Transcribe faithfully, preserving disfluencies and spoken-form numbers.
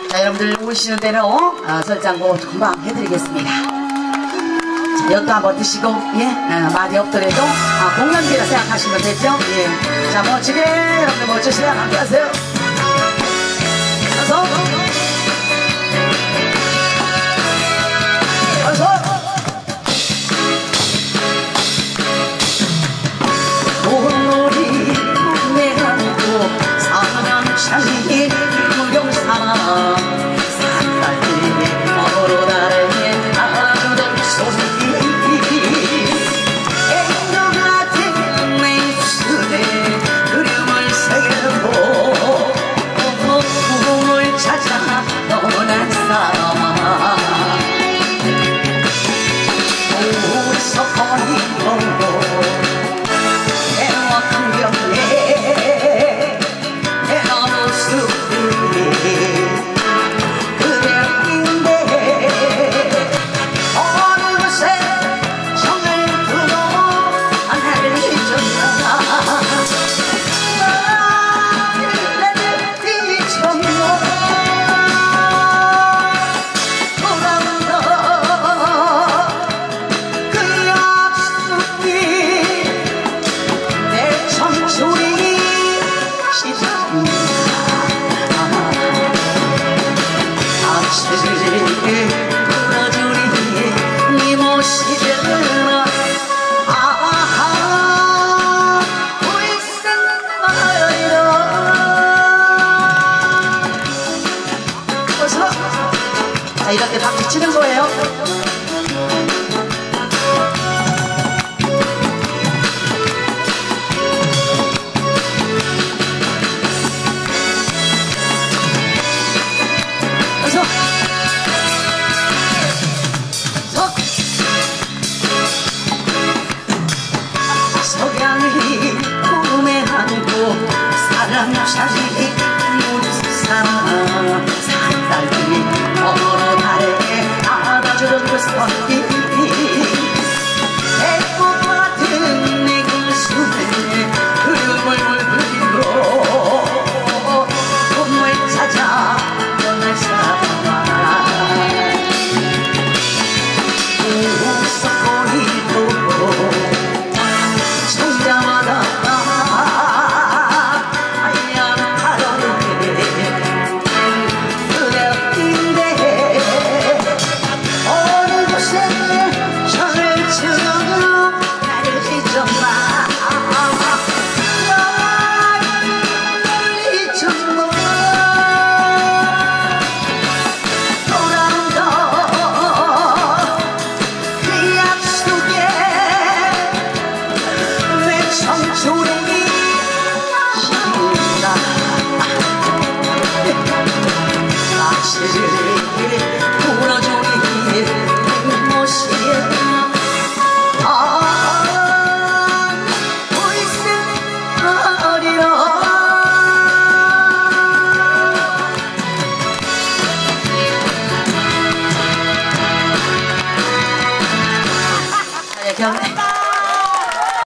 자, 여러분들 오시는 대로 어, 설장고 금방 해드리겠습니다. 자, 엿도 한번 드시고, 예, 어, 많이 없더라도 아, 공연비라 생각하시면 되죠. 예. 자, 멋지게 여러분들 멋지시게 함께 하세요. 어서, 어서. 돈놀이 꿈에 안고 사랑 샤니 무용사나 산딸기 멀어 나를 안아주던 소리 애도 같은 내 입술에 그림을 새기고 꿈을 찾아 떠난 사람 어디서 거리고 자, 이렇게 박수 치는 거예요. 어서. 서. 석양이 꿈에 안고 사랑 자리 무사랑 산딸기 멀어 달에 안아주던 그 손길 배꼽 같은 내 가슴에 그림을 그리고 꿈을 찾아 떠날 사람아 웃어보이고 손자마다 청춘의